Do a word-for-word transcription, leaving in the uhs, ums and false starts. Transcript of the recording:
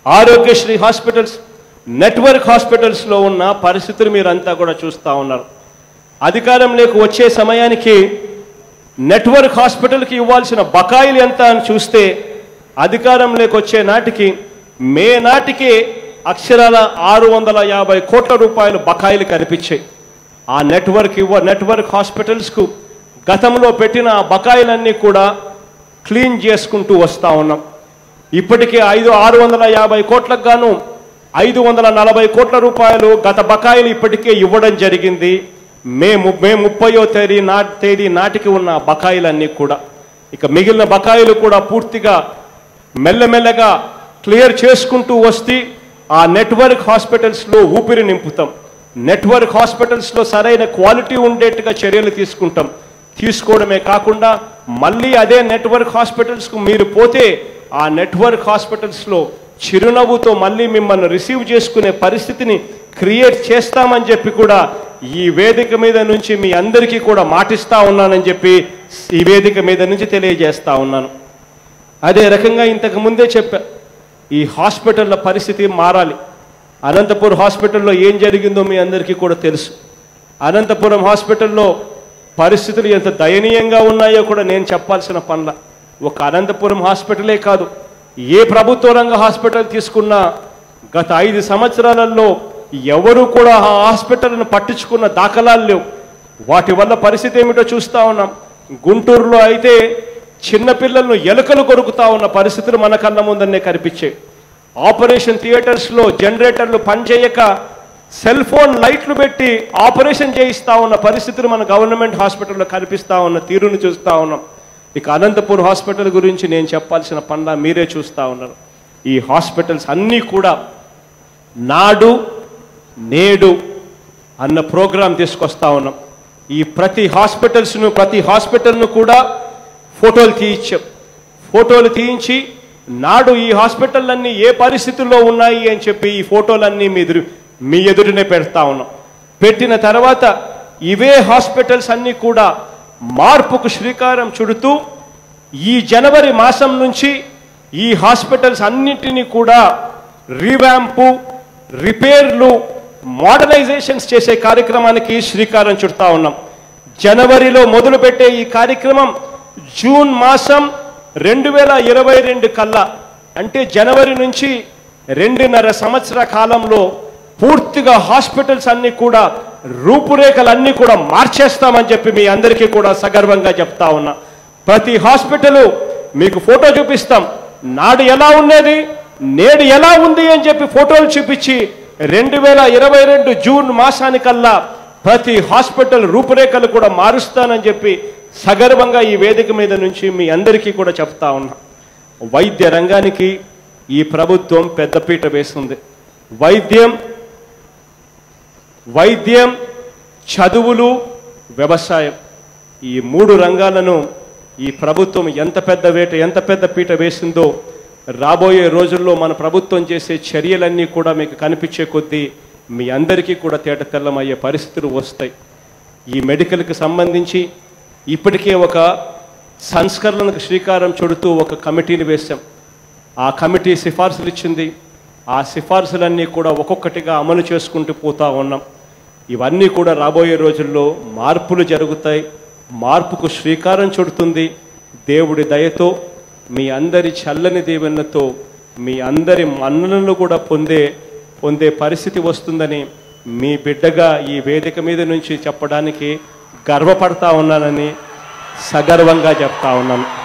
Aarogyasri hospitals, network హాస్పిటల్స్లో ఉన్న పరిస్థితులు మీరంతా కూడా చూస్తూ ఉన్నారు. అధికారంలోకి వచ్చే సమయానికి నెట్వర్క్ హాస్పిటల్కి ఇవ్వాల్సిన బకాయిలు ఎంత అని చూస్తే అధికారంలోకి వచ్చే నాటికి మే నాటికి అక్షరాల ఆరు వందల యాభై కోట్ల రూపాయలు బకాయిలు కనిపించాయి. ఆ నెట్వర్క్ ఇవ్వ నెట్వర్క్ హాస్పిటల్స్కు గతంలో పెట్టిన ఆ బకాయిలన్నీ కూడా క్లీన్ చేసుకుంటూ వస్తూ ఉన్నాం. ఇప్పటికే ఐదు ఆరు వందల యాభై కోట్లకు గాను ఐదు వందల నలభై కోట్ల రూపాయలు గత బకాయిలు ఇప్పటికే ఇవ్వడం జరిగింది. మే మే ముప్పయో తేదీ నా తేదీ నాటికి ఉన్న బకాయిలన్నీ కూడా ఇక మిగిలిన బకాయిలు కూడా పూర్తిగా మెల్లమెల్లగా క్లియర్ చేసుకుంటూ వస్తే ఆ నెట్వర్క్ హాస్పిటల్స్లో ఊపిరి నింపుతాం. నెట్వర్క్ హాస్పిటల్స్లో సరైన క్వాలిటీ ఉండేట్టుగా చర్యలు తీసుకుంటాం. తీసుకోవడమే కాకుండా మళ్ళీ అదే నెట్వర్క్ హాస్పిటల్స్కు మీరు పోతే ఆ నెట్వర్క్ హాస్పిటల్స్లో చిరునవ్వుతో మళ్ళీ మిమ్మల్ని రిసీవ్ చేసుకునే పరిస్థితిని క్రియేట్ చేస్తామని చెప్పి కూడా ఈ వేదిక మీద నుంచి మీ అందరికీ కూడా మాటిస్తా ఉన్నానని చెప్పి ఈ వేదిక మీద నుంచి తెలియజేస్తా ఉన్నాను. అదే రకంగా ఇంతకు ముందే చెప్పా, ఈ హాస్పిటల్ల పరిస్థితి మారాలి. అనంతపురం హాస్పిటల్లో ఏం జరిగిందో మీ అందరికీ కూడా తెలుసు. అనంతపురం హాస్పిటల్లో పరిస్థితులు ఎంత దయనీయంగా ఉన్నాయో కూడా నేను చెప్పాల్సిన పనుల. ఒక అనంతపురం హాస్పిటలే కాదు, ఏ ప్రభుత్వ రంగ హాస్పిటల్ తీసుకున్నా గత ఐదు సంవత్సరాలలో ఎవరు కూడా ఆ హాస్పిటల్ను పట్టించుకున్న దాఖలాలు లేవు. వాటి వల్ల పరిస్థితి ఏమిటో చూస్తూ ఉన్నాం. గుంటూరులో అయితే చిన్నపిల్లలను ఎలుకలు కొరుకుతా ఉన్న పరిస్థితులు మన కళ్ళ ముందనే కనిపించాయి. ఆపరేషన్ థియేటర్స్లో జనరేటర్లు పనిచేయక సెల్ ఫోన్ లైట్లు పెట్టి ఆపరేషన్ చేయిస్తూ ఉన్న పరిస్థితులు మన గవర్నమెంట్ హాస్పిటల్లో కనిపిస్తూ ఉన్న తీరును చూస్తూ ఉన్నాం. ఇక అనంతపూర్ హాస్పిటల్ గురించి నేను చెప్పాల్సిన పనుల మీరే చూస్తూ ఉన్నారు. ఈ హాస్పిటల్స్ అన్నీ కూడా నాడు నేడు అన్న ప్రోగ్రాం తీసుకొస్తా ఉన్నాం. ఈ ప్రతి హాస్పిటల్స్ను ప్రతి హాస్పిటల్ను కూడా ఫోటోలు తీయించాం. ఫోటోలు తీయించి నాడు ఈ హాస్పిటల్లన్నీ ఏ పరిస్థితుల్లో ఉన్నాయి అని చెప్పి ఈ ఫోటోలన్నీ మీ ఎదురు మీ ఎదురునే పెడతా ఉన్నాం. పెట్టిన తర్వాత ఇవే హాస్పిటల్స్ అన్నీ కూడా మార్పుకు శ్రీకారం చుడుతూ ఈ జనవరి మాసం నుంచి ఈ హాస్పిటల్స్ అన్నింటినీ కూడా రీవ్యాంపు, రిపేర్లు, మోడర్నైజేషన్స్ చేసే కార్యక్రమానికి శ్రీకారం చుడతా ఉన్నాం. జనవరిలో మొదలుపెట్టే ఈ కార్యక్రమం జూన్ మాసం రెండు వేల ఇరవై రెండు కల్లా అంటే జనవరి నుంచి రెండున్నర సంవత్సర కాలంలో పూర్తిగా హాస్పిటల్స్ అన్నీ కూడా రూపురేఖలన్నీ కూడా మార్చేస్తామని చెప్పి మీ అందరికీ కూడా సగర్వంగా చెప్తా ఉన్నా. ప్రతి హాస్పిటల్ మీకు ఫోటో చూపిస్తాం. నాడు ఎలా ఉండేది, నేడు ఎలా ఉంది అని చెప్పి ఫోటోలు చూపించి రెండు వేల ఇరవై రెండు జూన్ మాసానికల్లా ప్రతి హాస్పిటల్ రూపురేఖలు కూడా మారుస్తానని చెప్పి సగర్వంగా ఈ వేదిక మీద నుంచి మీ అందరికీ కూడా చెప్తా ఉన్నా. వైద్య రంగానికి ఈ ప్రభుత్వం పెద్దపీట వేస్తుంది. వైద్యం వైద్యం చదువులు, వ్యవసాయం ఈ మూడు రంగాలను ఈ ప్రభుత్వం ఎంత పెద్ద వేట ఎంత పెద్ద పీట వేసిందో రాబోయే రోజుల్లో మన ప్రభుత్వం చేసే చర్యలన్నీ కూడా మీకు కనిపించే కొద్దీ మీ అందరికీ కూడా తేట తెల్లమయ్యే పరిస్థితులు వస్తాయి. ఈ మెడికల్కి సంబంధించి ఇప్పటికే ఒక సంస్కరణకు శ్రీకారం చుడుతూ ఒక కమిటీని వేశాం. ఆ కమిటీ సిఫార్సులు ఇచ్చింది. ఆ సిఫార్సులన్నీ కూడా ఒక్కొక్కటిగా అమలు చేసుకుంటూ పోతా ఉన్నాం. ఇవన్నీ కూడా రాబోయే రోజుల్లో మార్పులు జరుగుతాయి. మార్పుకు శ్రీకారం చుడుతుంది. దేవుడి దయతో మీ అందరి చల్లని దీవెనలతో మీ అందరి మన్ననలు కూడా పొందే పొందే పరిస్థితి వస్తుందని మీ బిడ్డగా ఈ వేదిక మీద నుంచి చెప్పడానికి గర్వపడతా ఉన్నానని సగర్వంగా చెప్తా ఉన్నాను.